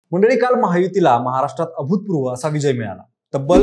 मंडळी, काल महायुतीला महाराष्ट्रात अभूतपूर्व असा विजय मिळाला। तब्बल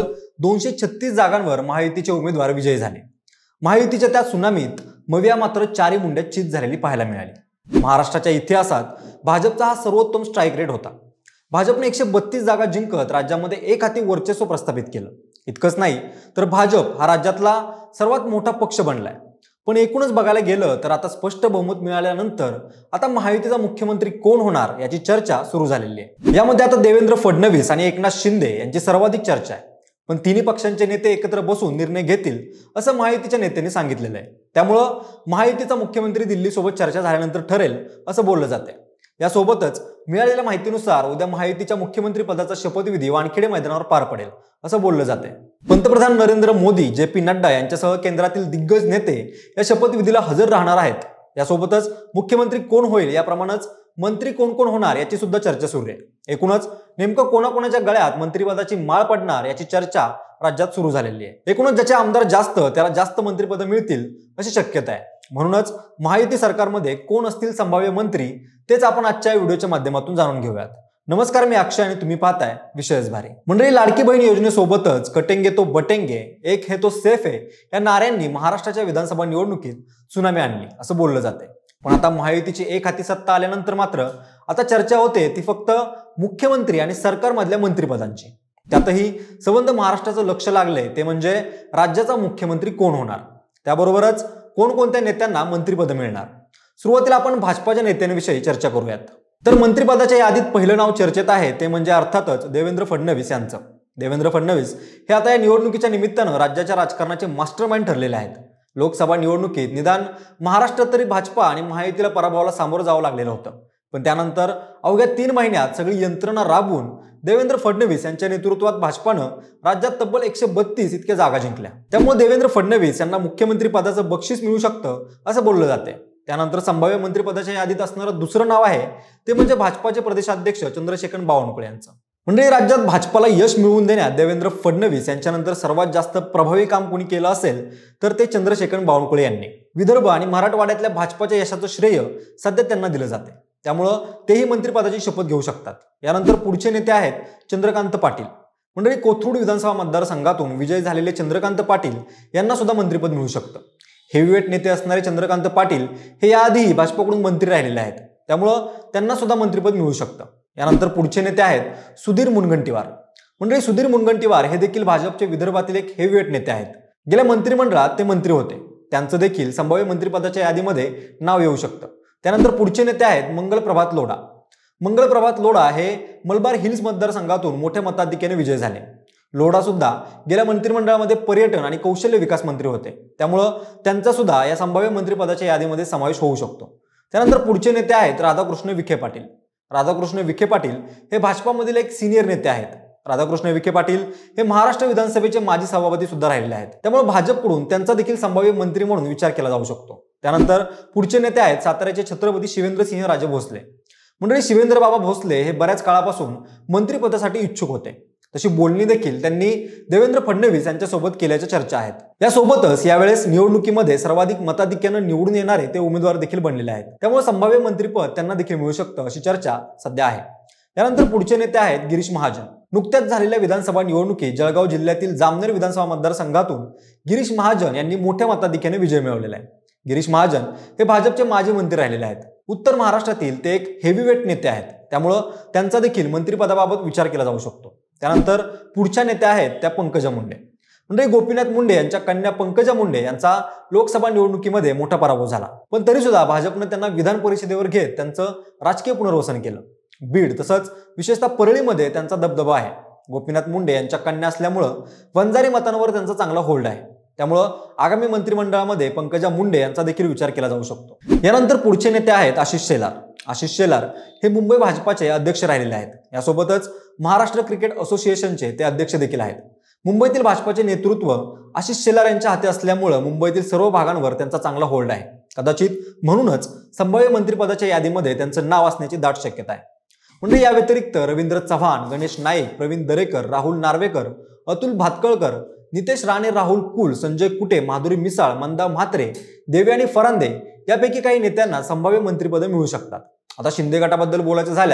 236 जागांवर महायुतीचे उमेदवार विजयी झाले। महायुतीच्या त्या सुनामीत मविया मात्र चारी मुंड्यात चित झालेली पाहायला मिळाली। महाराष्ट्राच्या इतिहासात भाजपचा हा सर्वोत्तम स्ट्राईक रेट होता। भाजपने 132 जागा जिंकत राज्यामध्ये एक हाती वर्चस्व प्रस्थापित केलं। इतकंच नाही तर भाजप हा राज्यातला सर्वात मोठा पक्ष बनलाय। पण एकूणच बघायला गेलं तर आता स्पष्ट बहुमत मिळाल्यानंतर आता महायुतीचा मुख्यमंत्री कोण होणार याची चर्चा सुरू झालेली आहे। यामध्ये आता देवेंद्र फडणवीस आणि एकनाथ शिंदे यांची सर्वाधिक चर्चा आहे। पण तिन्ही पक्षांचे नेते एकत्र बसून निर्णय घेतील असं महायुतीच्या नेत्यांनी सांगितलेलं आहे। त्यामुळं महायुतीचा मुख्यमंत्री दिल्लीसोबत चर्चा झाल्यानंतर ठरेल असं बोललं जाते। यासोबतच मिळालेल्या माहितीनुसार उद्या महायुतीच्या मुख्यमंत्री पदाचा शपथविधी वानखेडे मैदानावर पार पडेल असं बोललं जाते। पंतप्रधान नरेंद्र मोदी, जे.पी. नड्डा यांच्यासह केंद्रातील दिग्गज नेते या शपथविधीला हजर राहणार आहेत। यासोबतच मुख्यमंत्री कोण होईल याप्रमाणेच मंत्री कोण कोण होणार याची सुद्धा चर्चा सुरू आहे। एकूणच नेमकं कोणाकोणाच्या गळ्यात मंत्रिपदाची माळ पडणार याची चर्चा राज्यात सुरू झालेली आहे। एकूणच ज्याचे आमदार जास्त त्याला जास्त मंत्रिपद मिळतील अशी शक्यता आहे। म्हणूनच महायुती सरकारमध्ये कोण असतील संभाव्य मंत्री तेच आपण आजच्या व्हिडिओच्या माध्यमातून जाणून घेऊयात। नमस्कार, मी अक्षय आणि तुम्ही पाहताय विषयच भारी। मंडळी, लाडकी बहीण योजनेसोबतच कटेंगे तो बटेंगे, एक है तो सेफ है या नाऱ्यांनी महाराष्ट्राच्या विधानसभा निवडणुकीत सुनामी आणली असं बोललं जाते। पण आता महायुतीची एक हाती सत्ता आल्यानंतर मात्र आता चर्चा होते ती फक्त मुख्यमंत्री आणि सरकारमधल्या मंत्रिपदांची। त्यातही संबंध महाराष्ट्राचं लक्ष लागलंय ते म्हणजे राज्याचा मुख्यमंत्री कोण होणार, त्याबरोबरच कोणकोणत्या नेत्यांना मंत्रिपद मिळणार। सुरुवातीला आपण भाजपाच्या नेत्यांविषयी चर्चा करूयात। तर मंत्रिपदाच्या यादीत पहिलं नाव चर्चेत आहे ते म्हणजे अर्थातच देवेंद्र फडणवीस यांचं। देवेंद्र फडणवीस हे आता या निवडणुकीच्या निमित्तानं राज्याच्या राजकारणाचे मास्टरमाइंड ठरलेले आहेत। लोकसभा निवडणुकीत निदान महाराष्ट्रात तरी भाजपा आणि महायुतीला पराभवाला सामोरं जावं लागलेलं होतं। पण त्यानंतर अवघ्या 3 महिन्यात सगळी यंत्रणा राबवून देवेंद्र फडणवीस यांच्या नेतृत्वात भाजपानं राज्यात तब्बल 132 इतक्या जागा जिंकल्या। त्यामुळे देवेंद्र फडणवीस यांना मुख्यमंत्री पदाचं बक्षीस मिळू शकतं असं बोललं जाते। त्यानंतर संभाव्य मंत्रिपदाच्या यादीत असणारं दुसरं नाव आहे ते म्हणजे भाजपाचे प्रदेशाध्यक्ष चंद्रशेखर बावनकुळे यांचं। म्हणजे राज्यात भाजपाला यश मिळवून देण्यात देवेंद्र फडणवीस यांच्यानंतर सर्वात जास्त प्रभावी काम कोणी केलं असेल तर ते चंद्रशेखर बावनकुळे यांनी। विदर्भ आणि मराठवाड्यातल्या भाजपाच्या यशाचं श्रेय सध्या त्यांना दिलं जाते। त्यामुळं तेही मंत्रिपदाची शपथ घेऊ शकतात। यानंतर पुढचे नेते आहेत चंद्रकांत पाटील। मंडळी, कोथरूड विधानसभा मतदारसंघातून विजयी झालेले चंद्रकांत पाटील यांना सुद्धा मंत्रिपद मिळू शकतं। हेवीवेट नेते असणारे चंद्रकांत पाटील हे याआधी भाजपकडून मंत्री राहिलेले आहेत, त्यामुळं त्यांना सुद्धा मंत्रिपद मिळू शकतं। यानंतर पुढचे नेते आहेत सुधीर मुनगंटीवार। मंडळी, सुधीर मुनगंटीवार हे देखील भाजपचे विदर्भातील एक हेवीवेट नेते आहेत। गेल्या मंत्रिमंडळात ते मंत्री होते, त्यांचं देखील संभाव्य मंत्रिपदाच्या यादीमध्ये नाव येऊ शकतं। त्यानंतर पुढचे नेते आहेत मंगल प्रभात लोढा। मंगल प्रभात लोढा हे मलबार हिल्स मतदारसंघातून मोठ्या मताधिक्याने विजयी झाले। लोढा सुद्धा गेल्या मंत्रिमंडळामध्ये पर्यटन आणि कौशल्य विकास मंत्री होते, त्यामुळं त्यांचा सुद्धा या संभाव्य मंत्रिपदाच्या यादीमध्ये समावेश होऊ शकतो। त्यानंतर पुढचे नेते आहेत राधाकृष्ण विखे पाटील। राधाकृष्ण विखे पाटील हे भाजपामधील एक सिनियर नेते आहेत। राधाकृष्ण विखे पाटील हे महाराष्ट्र विधानसभेचे माजी सभापती सुद्धा राहिलेले आहेत, त्यामुळे भाजपकडून त्यांचा देखील संभाव्य मंत्री म्हणून विचार केला जाऊ शकतो। त्यानंतर पुढचे नेते आहेत साताऱ्याचे छत्रपती शिवेंद्रसिंह राजे भोसले। मंडळी, शिवेंद्र बाबा भोसले हे बऱ्याच काळापासून मंत्रिपदासाठी इच्छुक होते, तशी बोलणी देखील त्यांनी देवेंद्र फडणवीस यांच्यासोबत केल्याच्या चर्चा आहेत। यासोबतच यावेळेस निवडणुकीमध्ये सर्वाधिक मताधिक्यानं निवडून येणारे ते उमेदवार देखील बनलेले आहेत, त्यामुळे संभाव्य मंत्रिपद त्यांना देखील मिळू शकतं अशी चर्चा सध्या आहे। यानंतर पुढचे नेते आहेत गिरीश महाजन। नुकत्याच झालेल्या विधानसभा निवडणुकीत जळगाव जिल्ह्यातील जामनेर विधानसभा मतदारसंघातून गिरीश महाजन यांनी मोठ्या मताधिक्याने विजय मिळवलेला आहे। गिरीश महाजन हे भाजपचे माजी मंत्री राहिलेले आहेत। उत्तर महाराष्ट्रातील ते एक हेवीवेट नेते आहेत, त्यामुळं त्यांचा देखील मंत्रिपदाबाबत विचार केला जाऊ शकतो। त्यानंतर पुढच्या नेत्या आहेत त्या पंकजा मुंडे। म्हणजे गोपीनाथ मुंडे यांच्या कन्या पंकजा मुंडे यांचा लोकसभा निवडणुकीमध्ये मोठा पराभव झाला, पण तरी सुद्धा भाजपने त्यांना विधान परिषदेवर घेत त्यांचं राजकीय पुनर्वसन केलं। बीड तसंच विशेषतः परळीमध्ये त्यांचा दबदबा आहे। गोपीनाथ मुंडे यांच्या कन्या असल्यामुळं वंजारी मतांवर त्यांचा चांगला होल्ड आहे, त्यामुळं आगामी मंत्रिमंडळामध्ये पंकजा मुंडे यांचा देखील विचार केला जाऊ शकतो। यानंतर पुढचे नेते आहेत आशिष शेलार। आशिष शेलार हे मुंबई भाजपाचे अध्यक्ष राहिलेले आहेत। यासोबतच महाराष्ट्र क्रिकेट असोसिएशनचे ते अध्यक्ष देखील आहेत। मुंबईतील भाजपाचे नेतृत्व आशिष शेलार यांच्या हाती असल्यामुळे मुंबईतील सर्व भागांवर त्यांचा चांगला होल्ड आहे। कदाचित म्हणूनच संभाव्य मंत्रिपदाच्या यादीमध्ये त्यांचं नाव असण्याची दाट शक्यता आहे। म्हणजे या व्यतिरिक्त रवींद्र चव्हाण, गणेश नाईक, प्रवीण दरेकर, राहुल नार्वेकर, अतुल भातखळकर, नितेश राणे, राहुल कुल, संजय कुटे, माधुरी मिसाळ, मंदा म्हात्रे, देवयानी फरांदे यापैकी काही नेत्यांना संभाव्य मंत्रिपद मिळू शकतात। आता शिंदे गटाबद्दल बोलायचं झाल्यास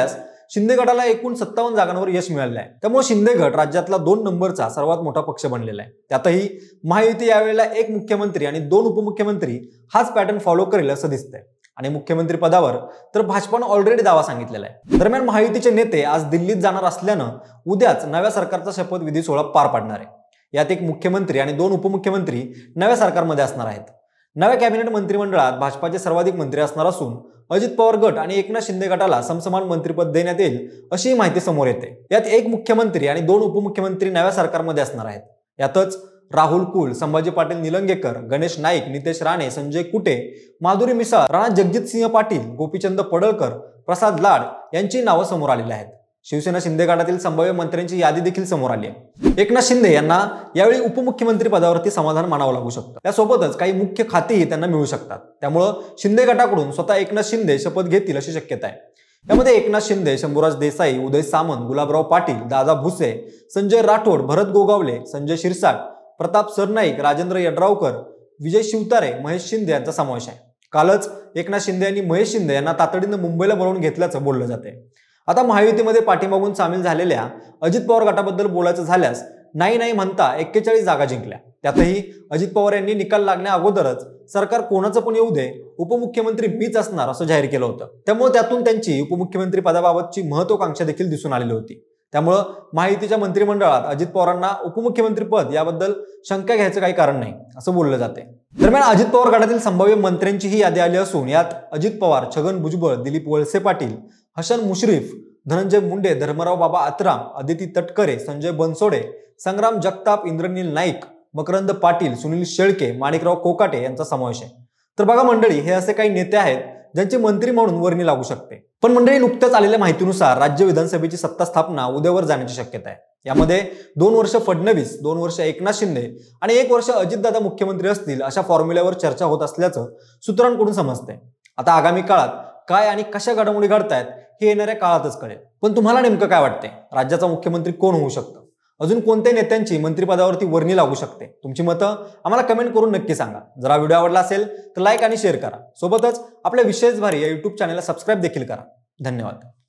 शिंदे गटाला एकूण 57 जागांवर यश मिळाले आहे। त्यामुळे शिंदे गट राज्यातला 2 नंबरचा सर्वात मोठा पक्ष बनलेला आहे। त्यातही महायुती यावेळेला एक मुख्यमंत्री आणि 2 उपमुख्यमंत्री हाच पॅटर्न फॉलो करेल असं दिसतंय आणि मुख्यमंत्री पदावर तर भाजपानं ऑलरेडी दावा सांगितलेला आहे। दरम्यान महायुतीचे नेते आज दिल्लीत जाणार असल्यानं उद्याच नव्या सरकारचा शपथविधी सोहळा पार पडणार आहे। यात एक मुख्यमंत्री आणि 2 उपमुख्यमंत्री नव्या सरकारमध्ये असणार आहेत। नव्या कॅबिनेट मंत्रिमंडळात भाजपाचे सर्वाधिक मंत्री असणार असून अजित पवार गट आणि एकनाथ शिंदे गटाला समसमान मंत्रिपद देण्यात येईल अशी माहिती समोर येते। यात एक मुख्यमंत्री आणि 2 उपमुख्यमंत्री नव्या सरकारमध्ये असणार आहेत। यातच राहुल कुल, संभाजी पाटील निलंगेकर, गणेश नाईक, नितेश राणे, संजय कुटे, माधुरी मिसाळ, राणा जगजितसिंह पाटील, गोपीचंद पडळकर, प्रसाद लाड यांची नावं समोर आलेली आहेत। शिवसेना शिंदे गटातील संभाव्य मंत्र्यांची यादी देखील समोर आली आहे। एकनाथ शिंदे यांना यावेळी उपमुख्यमंत्री पदावरती समाधान मानावं लागू शकतं। त्यासोबतच काही मुख्य खातीही त्यांना मिळू शकतात। त्यामुळे शिंदे गटाकडून स्वतः एकनाथ शिंदे शपथ घेतील अशी शक्यता आहे। यामध्ये एकनाथ शिंदे, शंभूराज देसाई, उदय सामंत, गुलाबराव पाटील, दादा भुसे, संजय राठोड, भरत गोगावले, संजय शिरसाट, प्रताप सरनाईक, राजेंद्र यड्रावकर, विजय शिवतारे, महेश शिंदे यांचा समावेश आहे। कालच एकनाथ शिंदे यांनी महेश शिंदे यांना तातडीनं मुंबईला बोलावून घेतल्याचं बोललं जाते। आता महायुतीमध्ये पाठीमागून सामील झालेल्या अजित पवार गटाबद्दल बोलायचं झाल्यास नाही म्हणता 41 जागा जिंकल्या। त्यातही अजित पवार यांनी निकाल लागण्या अगोदरच सरकार कोणाचं पण येऊ दे, उपमुख्यमंत्री मीच असणार असं जाहीर केलं होतं। त्यामुळे त्यातून त्यांची उपमुख्यमंत्री पदाबाबतची महत्वाकांक्षा देखील दिसून आलेली होती। त्यामुळे महायुतीच्या मंत्रिमंडळात अजित पवारांना उपमुख्यमंत्री पद याबद्दल शंका घ्यायचं काही कारण नाही असं बोललं जाते। दरम्यान अजित पवार गटातील संभाव्य मंत्र्यांची ही यादी आली असून यात अजित पवार, छगन भुजबळ, दिलीप वळसे पाटील, हसन मुश्रीफ, धनंजय मुंडे, धर्मराव बाबा आत्राम, अदिती तटकरे, संजय बनसोडे, संग्राम जगताप, इंद्रनील नाईक, मकरंद पाटील, सुनील शेळके, माणिकराव कोकाटे यांचा समावेश आहे। तर बघा मंडळी, हे असे काही नेते आहेत ज्यांची मंत्री म्हणून वर्णी लागू शकते। पण मंडळी, नुकत्याच आलेल्या माहितीनुसार राज्य विधानसभेची सत्ता स्थापना उद्यावर जाण्याची शक्यता आहे। यामध्ये 2 वर्ष फडणवीस, 2 वर्ष एकनाथ शिंदे आणि 1 वर्ष अजितदादा मुख्यमंत्री असतील अशा फॉर्म्युल्यावर चर्चा होत असल्याचं सूत्रांकडून समजते। आता आगामी काळात काय आणि कशा घडामोडी घडतायत हे येणाऱ्या काळातच कळेल। पण तुम्हाला नेमकं काय वाटते, राज्याचा मुख्यमंत्री कोण होऊ शकतं? अजून कोणत्या नेत्यांची मंत्रिपदावरती वर्णी लागू शकते? तुमची मतं आम्हाला कमेंट करून नक्की सांगा। जर हा व्हिडिओ आवडला असेल तर लाईक आणि शेअर करा। सोबतच आपल्या विशेष भारी या YouTube चॅनलला सबस्क्राईब देखील करा। धन्यवाद।